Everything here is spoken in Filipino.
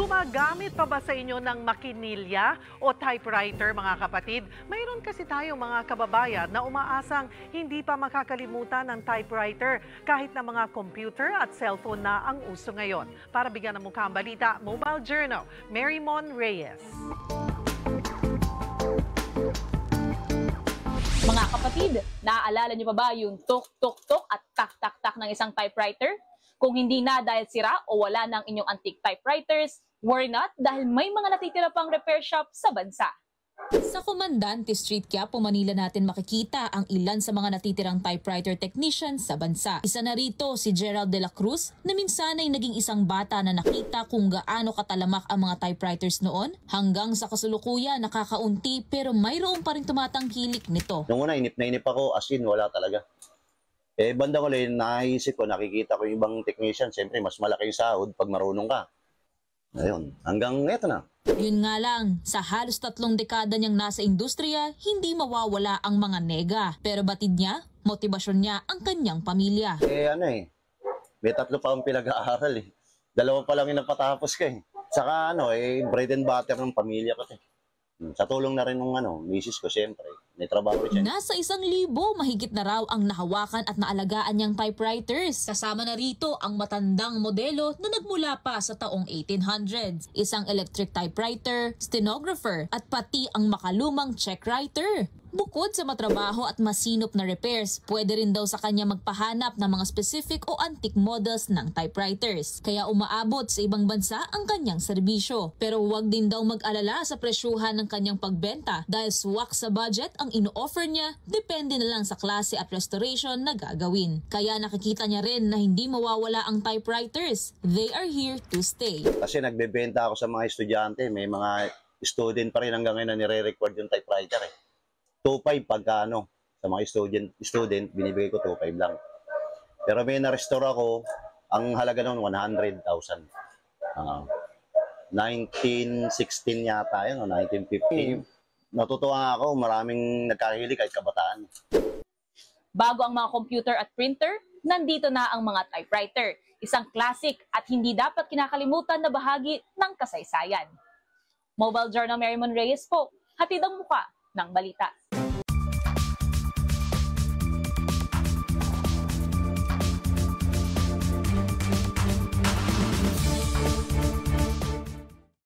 Gumagamit pa ba sa inyo ng makinilya o typewriter, mga kapatid? Mayroon kasi tayong mga kababayan na umaasang hindi pa makakalimutan ng typewriter kahit na mga computer at cellphone na ang uso ngayon. Para bigyan ng mukha ang balita, Mobile Journal, Mary Mon Reyes. Mga kapatid, naaalala niyo pa ba yung tuk-tuk-tuk at tak-tak-tak ng isang typewriter? Kung hindi na dahil sira o wala ng inyong antique typewriters, worry not dahil may mga natitira pang repair shop sa bansa. Sa Comandante Street, Quiapo, Manila natin makikita ang ilan sa mga natitirang typewriter technicians sa bansa. Isa na rito si Gerald de la Cruz na minsan ay naging isang bata na nakita kung gaano katalamak ang mga typewriters noon hanggang sa kasulukuyan nakakaunti pero mayroon pa rin tumatangkilik nito. Noong una inip na inip ako, as in wala talaga. Banda ko rin, naisip ko, nakikita ko yung ibang technician, siyempre mas malaki yung sahod pag marunong ka. Ayun, hanggang eto na. Yun nga lang, sa halos 3 dekada niyang nasa industriya, hindi mawawala ang mga nega. Pero batid niya, motibasyon niya ang kanyang pamilya. May 3 pa akong pinag-aaral 2 pa lang yung napatapos ko Saka bread and butter ng pamilya ko Sa tulong na rin ng misis ko, siyempre. May trabaho rin siya. Nasa 1,000 mahigit na raw ang nahawakan at naalagaan niyang typewriters. Kasama na rito ang matandang modelo na nagmula pa sa taong 1800s. Isang electric typewriter, stenographer at pati ang makalumang check writer. Bukod sa matrabaho at masinop na repairs, pwede rin daw sa kanya magpahanap ng mga specific o antique models ng typewriters. Kaya umaabot sa ibang bansa ang kanyang serbisyo. Pero huwag din daw mag-alala sa presyuhan ng kanyang pagbenta dahil swak sa budget ang ino-offer niya, depende na lang sa klase at restoration na gagawin. Kaya nakikita niya rin na hindi mawawala ang typewriters. They are here to stay. Kasi nagbebenta ako sa mga estudyante, may mga student pa rin hanggang ngayon na nire-record yung typewriter 2.5 pagka sa mga student binibigay ko 2.5 lang. Pero may na-restore ako, ang halaga noon 100,000. 1916 yata yun, o 1950. Natutuwa ako, maraming nagkahilig kahit kabataan. Bago ang mga computer at printer, nandito na ang mga typewriter. Isang classic at hindi dapat kinakalimutan na bahagi ng kasaysayan. Mobile Journal, Mary Mon Reyes po, hatid ang muka ng balita.